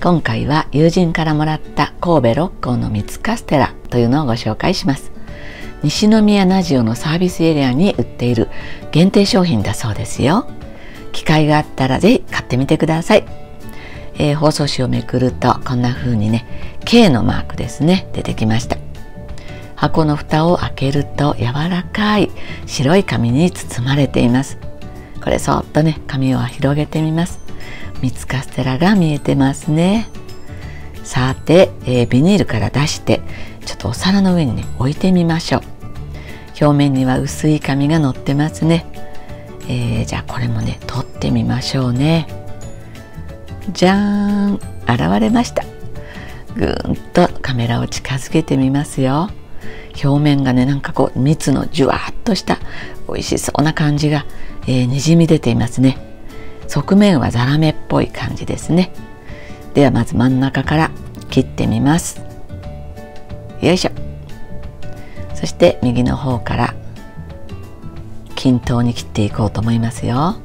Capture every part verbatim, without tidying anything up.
今回は友人からもらった神戸六甲の蜜カステラというのをご紹介します。西宮名塩のサービスエリアに売っている限定商品だそうですよ。機会があったらぜひ買ってみてください。えー、包装紙をめくるとこんな風にね ケー のマークですね出てきました。箱の蓋を開けると柔らかい白い紙に包まれています。これそっとね紙を広げてみます。蜜カステラが見えてますね。さて、えー、ビニールから出してちょっとお皿の上にね置いてみましょう。表面には薄い紙が乗ってますね。えー、じゃあこれもね取ってみましょうね。じゃーん、現れました。ぐーんとカメラを近づけてみますよ。表面がねなんかこう蜜のじゅわっとした美味しそうな感じが、えー、にじみ出ていますね。側面はザラメっぽい感じですね。ではまず真ん中から切ってみます。よいしょ。そして右の方から均等に切っていこうと思いますよ。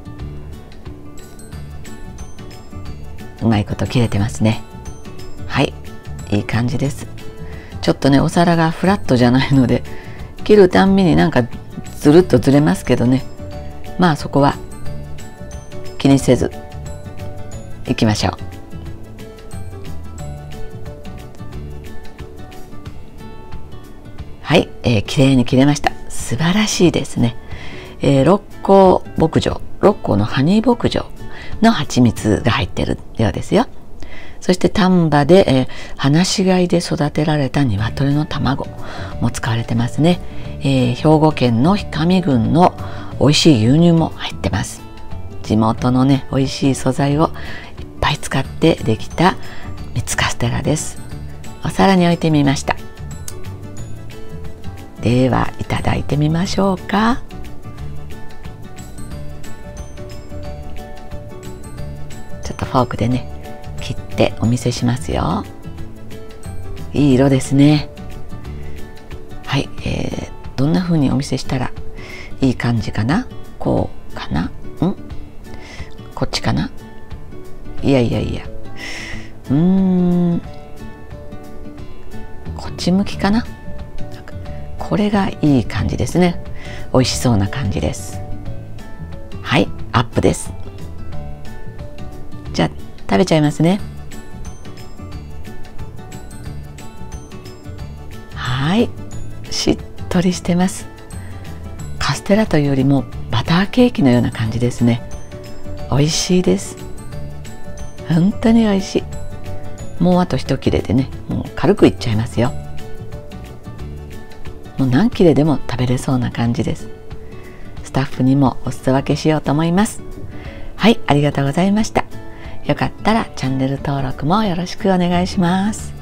うまいこと切れてますね。はい、いい感じです。ちょっとねお皿がフラットじゃないので切るたんびになんかずるっとずれますけどね、まあそこは気にせずいきましょう。はい、えー、綺麗に切れました。素晴らしいですね。えー、六甲牧場、六甲のハニー牧場の蜂蜜が入っているようですよ。そして丹波で、えー、放し飼いで育てられた鶏の卵も使われてますね。えー、兵庫県の氷上郡の美味しい牛乳も入ってます。地元のね美味しい素材をいっぱい使ってできた蜜カステラです。お皿に置いてみました。ではいただいてみましょうか。ちょっとフォークでね切ってお見せしますよ。いい色ですね。はい、えー、どんな風にお見せしたらいい感じかな。こうかな、んこっちかな。いやいやいや、うーんこっち向きかな。これがいい感じですね。美味しそうな感じです。はい、アップです。じゃあ食べちゃいますね。はい、しっとりしてます。カステラというよりもバターケーキのような感じですね。美味しいです。本当に美味しい。もうあと一切れでね、もう軽くいっちゃいますよ。もう何切れでも食べれそうな感じです。スタッフにもお裾分けしようと思います。はい、ありがとうございました。よかったらチャンネル登録もよろしくお願いします。